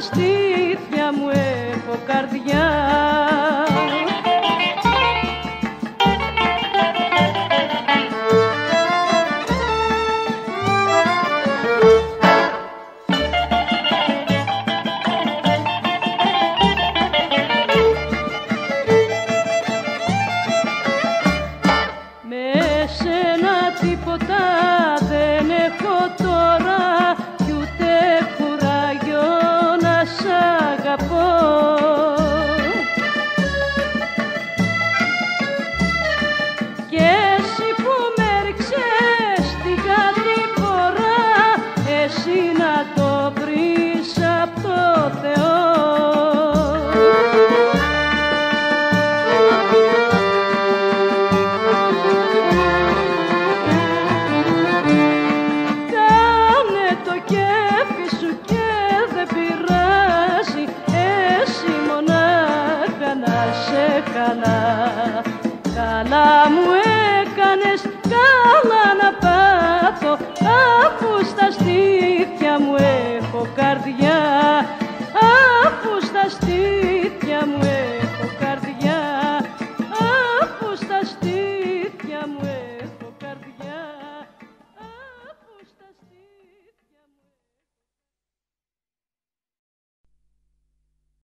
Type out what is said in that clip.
στήθια μου έχω καρδιά. Με σένα τίποτα δεν έχω τώρα κι ούτε κουράγιο να σ' αγαπώ. Κι εσύ που με ρίξες την κατηφορά, εσύ να το βρεις απ' το Θεό. Καλά μου έκανες, καλά να πάθω, αφού στα στήθια μου έχω καρδιά, αφού στα στήθια